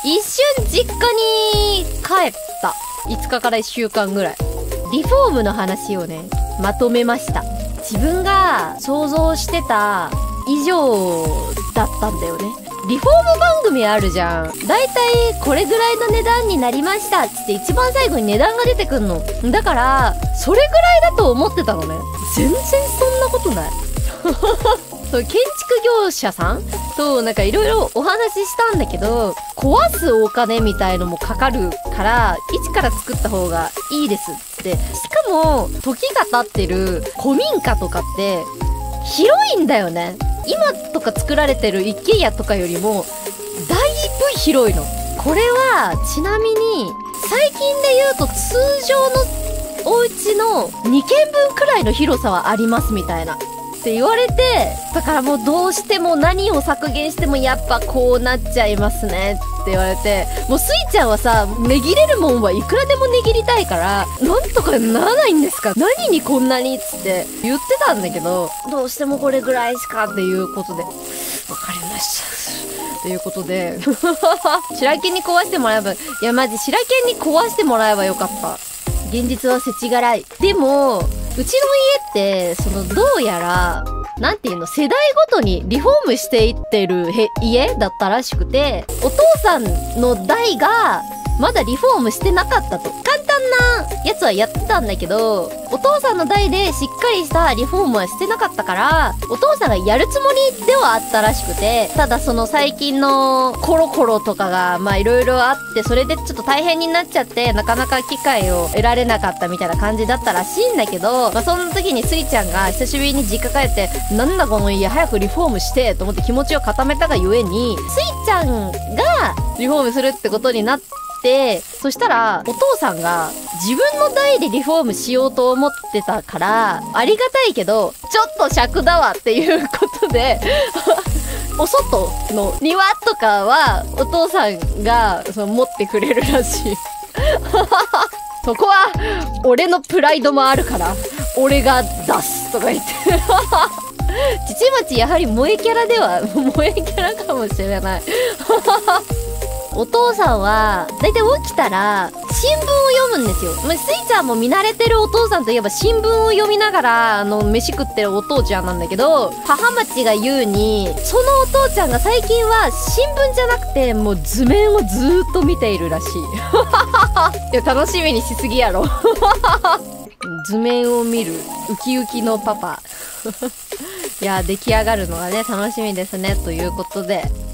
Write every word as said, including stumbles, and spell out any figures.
一瞬実家に帰った。いつかからいっしゅうかんぐらい。リフォームの話をね、まとめました。自分が想像してた以上だったんだよね。リフォーム番組あるじゃん。だいたいこれぐらいの値段になりましたっつって一番最後に値段が出てくんの。だから、それぐらいだと思ってたのね。全然そんなことない。そう建築業者さんとなんかいろいろお話ししたんだけど、壊すお金みたいのもかかるから一から作った方がいいですって。しかも時が経ってる古民家とかって広いんだよね。今とか作られてる一軒家とかよりもだいぶ広いの。これはちなみに最近で言うと通常のお家のにけんぶんくらいの広さはありますみたいなって言われて、だからもうどうしても何を削減してもやっぱこうなっちゃいますねって言われて、もうスイちゃんはさ、値切れるもんはいくらでも値切りたいからなんとかならないんですか、何にこんなにっつって言ってたんだけど、どうしてもこれぐらいしかっていうことで、わかりましたということで白犬に壊してもらえば、いやマジ白犬に壊してもらえばよかった。現実は世知辛い。でもうちの家ってそのどうやらなんていうの、世代ごとにリフォームしていってるへ家だったらしくて、お父さんの代がまだリフォームしてなかったと。簡単なやつはやってたんだけど、お父さんの代でしっかりしたリフォームはしてなかったから、お父さんがやるつもりではあったらしくて、ただその最近のコロコロとかがまあいろいろあって、それでちょっと大変になっちゃってなかなか機会を得られなかったみたいな感じだったらしいんだけど、まあその時にスイちゃんが久しぶりに実家帰って、なんだこの家早くリフォームしてと思って気持ちを固めたがゆえに、スイちゃんがリフォームするってことになってで、そしたらお父さんが自分の代でリフォームしようと思ってたからありがたいけどちょっと尺だわっていうことでお外の庭とかはお父さんがその持ってくれるらしいそこは俺のプライドもあるから俺が出すとか言って父町やはり萌えキャラでは萌えキャラかもしれないお父さんはだいたい起きたら新聞を読むんですよ。まあ、スイちゃんも見慣れてるお父さんといえば新聞を読みながらあの飯食ってるお父ちゃんなんだけど、母町が言うにそのお父ちゃんが最近は新聞じゃなくてもう図面をずーっと見ているらしいいや楽しみにしすぎやろ図面を見るウキウキのパパいや出来上がるのがね楽しみですねということで。